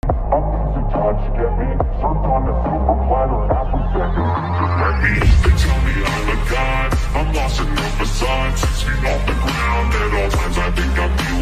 I'm easy touch, get me served on a silver platter, half a second, just like me. They tell me I'm a god, I'm lost in no facade, 6 feet off the ground. At all times I think I'm